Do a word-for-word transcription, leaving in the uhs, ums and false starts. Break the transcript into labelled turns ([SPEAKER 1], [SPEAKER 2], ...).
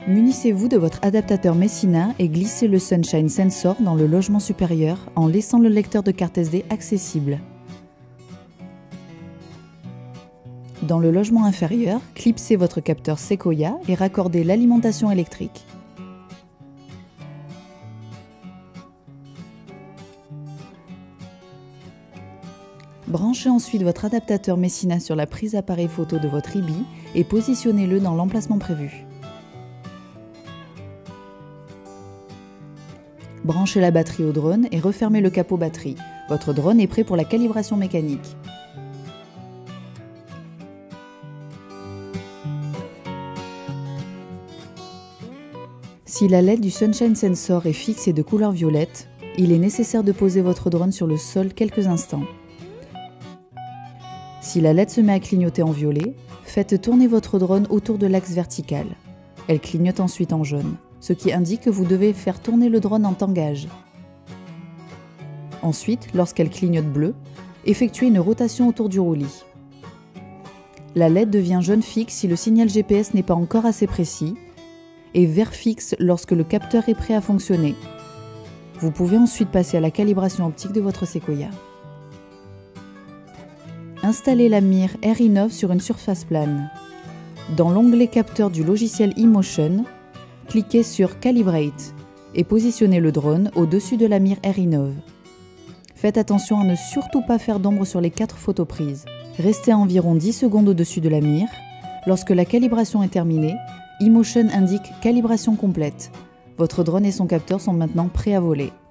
[SPEAKER 1] Munissez-vous de votre adaptateur Messina et glissez le Sunshine Sensor dans le logement supérieur en laissant le lecteur de carte S D accessible. Dans le logement inférieur, clipsez votre capteur Sequoia et raccordez l'alimentation électrique. Branchez ensuite votre adaptateur Messina sur la prise appareil photo de votre I B I et positionnez-le dans l'emplacement prévu. Branchez la batterie au drone et refermez le capot batterie. Votre drone est prêt pour la calibration mécanique. Si la L E D du Sunshine Sensor est fixe et de couleur violette, il est nécessaire de poser votre drone sur le sol quelques instants. Si la L E D se met à clignoter en violet, faites tourner votre drone autour de l'axe vertical. Elle clignote ensuite en jaune, ce qui indique que vous devez faire tourner le drone en tangage. Ensuite, lorsqu'elle clignote bleu, effectuez une rotation autour du roulis. La L E D devient jaune fixe si le signal G P S n'est pas encore assez précis et vert fixe lorsque le capteur est prêt à fonctionner. Vous pouvez ensuite passer à la calibration optique de votre Sequoia. Installez la mire Air Innov sur une surface plane. Dans l'onglet capteur du logiciel eMotion, cliquez sur Calibrate et positionnez le drone au-dessus de la mire Air Innov. Faites attention à ne surtout pas faire d'ombre sur les quatre photos prises. Restez à environ dix secondes au-dessus de la mire. Lorsque la calibration est terminée, eMotion indique calibration complète. Votre drone et son capteur sont maintenant prêts à voler.